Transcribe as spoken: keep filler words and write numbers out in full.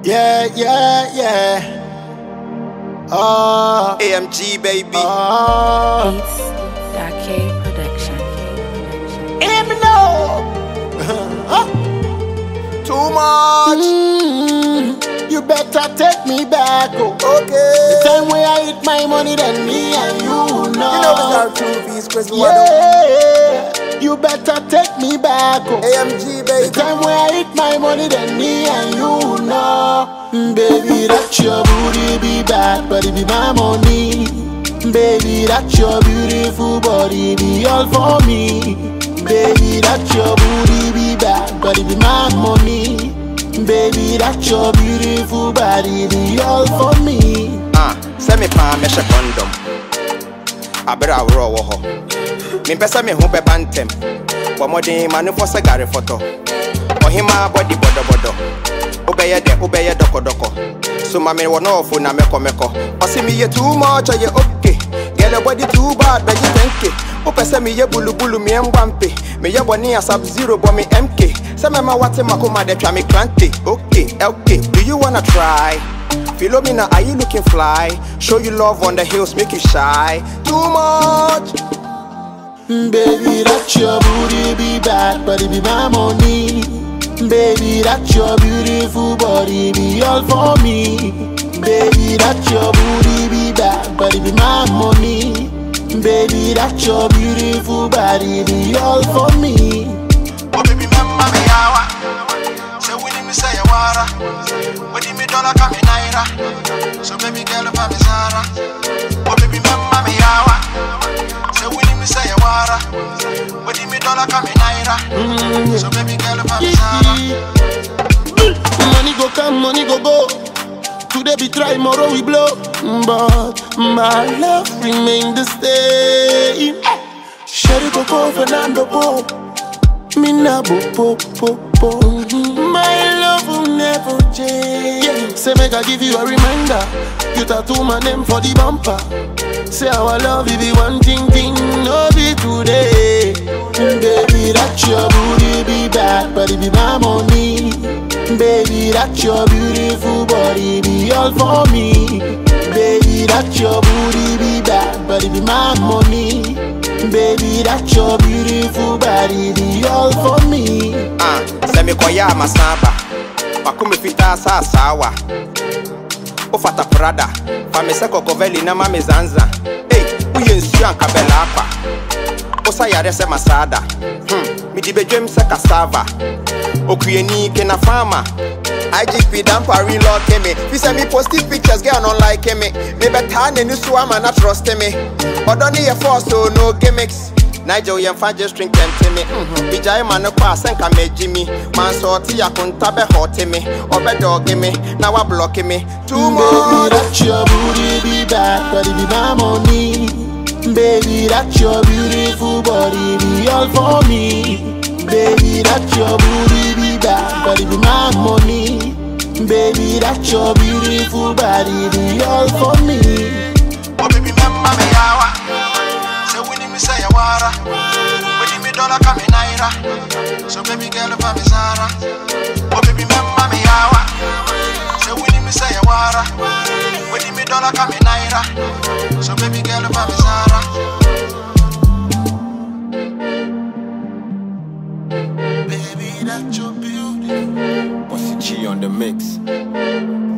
Yeah, yeah, yeah. Oh, A M G baby. Oh, Beats, Dake Production. him no. Too much. Mm, you better take me back. Oh. Okay. The time where I eat my money, then me and you know. You know it's our two piece Criss Waddle. Yeah, you better take me back. Oh. A M G baby. The time where I eat my money, then me and you know. Baby, that your booty be bad, but it be my money. Baby, that your beautiful body be all for me. Baby, that your booty be bad, but it be my money. Baby, that your beautiful body be all for me. Ah, send me pa me she condom. Abera raw wo ho. Me pesa me hu be bantem. Bo modin manu for sagare photo. Ohima body bodo bodo. Obeye de obeye doko doko. So mama wo no fo na meko meko. Osi me ye too much ye okay. Girl body too bad but you think it. O pesa me ye bulu bulu me mbampe. Me ye boni a sub zero but me M K. Say me ma wate makoma de twa me cranty. Okay, okay. Do you wanna try? Philomena, are you looking fly? Show you love on the hills, make you shy. Too much. Baby, that your booty be bad, but it be my money. Baby, that your beautiful body be all for me. Baby, that your booty be bad, but it be my money. Baby, that your beautiful body be all for me. Oh baby, mama me yawa. Say when me say yawara, when me dollar come in naira. So baby girl, for me Zara. Oh baby, mama me yawa. Say when me say yawara, when me dollar come in naira. So baby girl, for me Zara. Money go come, money go go. Today be try, tomorrow we blow. But my love remain the same. Sherry Coco Fernando Po. Me na bo po po po. My love will never change. Yeah. Say make I give you a reminder. You tattoo my name for the bumper. Say our love will be one thing thing, no be today. Baby, that your booty be bad, but it be my money. Baby, that your beautiful body be all for me. Baby, that your booty be bad, but it be my money. Baby, that your beautiful body be all for me. Ah, say me koya masaba. Pakume fita sa sawa. O fata prada. Fa me se kokoveli na mame zanza. Hey, uye nsu anka bela apa. O sa yare se masada. Hmm, mi di bedwem se cassava. Okuye ni ke na farmer. I G P dampa relock me. Fi say me posting pictures, girl don't like me. Me better ne ni so am not trust me. Odoni ye force so no gimmicks. Nigel yem fa just drink empty me. Mhm. Bijay man no pass and ka me Jimmy. Man so ti akunta be hot me. Obe dog me. Now wa block me. Too much. Baby, that your booty be bad, but it be my money. Baby, that your beautiful body be all for me. Baby, that your booty be bad, but it be my money. Baby, that your beautiful body be all for me. Oh baby, mama me yawa. Say when me say yawara, when me dollar come in naira. So baby girl, for me Zara. Oh baby, mama me yawa. Say when me say yawara, when me dollar come in naira. So baby girl, for me Zara. Baby, that your beauty. What's G on the mix?